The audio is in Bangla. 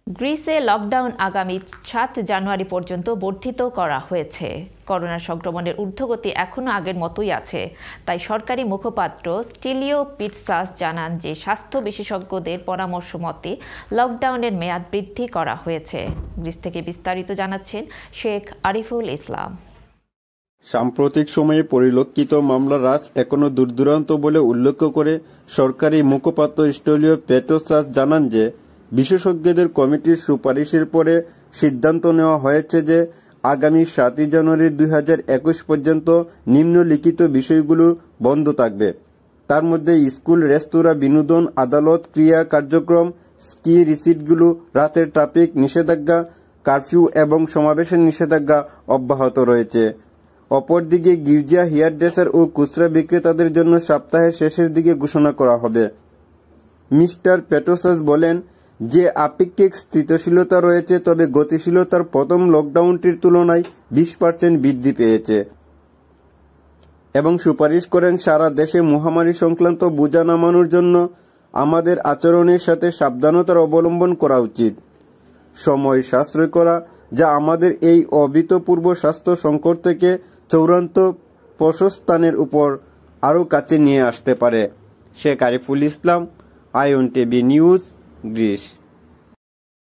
গ্রিসে লকডাউন আগামী ৭ জানুয়ারি পর্যন্ত বর্ধিত করা হয়েছে। করোনা সংক্রমণের ঊর্ধ্বগতি এখনও আগের মতোই আছে। তাই সরকারি মুখপাত্র স্টিলিও পিটসাস জানান যে স্বাস্থ্য বিশেষজ্ঞদের পরামর্শ মতে লকডাউনের মেয়াদ বৃদ্ধি করা হয়েছে। গ্রিস থেকে বিস্তারিত জানাচ্ছেন শেখ আরিফুল ইসলাম। সাম্প্রতিক সময়ে পরিলক্ষিত মামলার হ্রাস এখনো দূরদূরান্ত বলে উল্লেখ করে সরকারি মুখপাত্র স্টিলিও পিটসাস জানান যে বিশেষজ্ঞদের কমিটির সুপারিশের পরে সিদ্ধান্ত নেওয়া হয়েছে যে আগামী ৭ জানুয়ারি ২০২১ পর্যন্ত নিম্নলিখিত বিষয়গুলো বন্ধ থাকবে। তার মধ্যে স্কুল, রেস্তোরাঁ, বিনোদন, আদালত, ক্রিয়া কার্যক্রম, স্কি রিসিটগুলো, রাতের ট্রাফিক নিষেধাজ্ঞা, কারফিউ এবং সমাবেশের নিষেধাজ্ঞা অব্যাহত রয়েছে। অপরদিকে গির্জা, হেয়ারড্রেসার ও খুচরা বিক্রেতাদের জন্য সপ্তাহের শেষের দিকে ঘোষণা করা হবে। মিস্টার পিটসাস বলেন যে আপেক্ষিক স্থিতিশীলতা রয়েছে, তবে গতিশীলতার প্রথম লকডাউনটির তুলনায় ২০% বৃদ্ধি পেয়েছে এবং সুপারিশ করেন সারা দেশে মহামারী সংক্রান্ত বোঝা নামানোর জন্য আমাদের আচরণের সাথে সাবধানতার অবলম্বন করা উচিত, সময় সাশ্রয় করা, যা আমাদের এই অভূতপূর্ব স্বাস্থ্য সংকট থেকে চূড়ান্ত প্রস্থানের উপর আরও কাছে নিয়ে আসতে পারে। Sheikh Ariful Islam, ION TV news, Greece.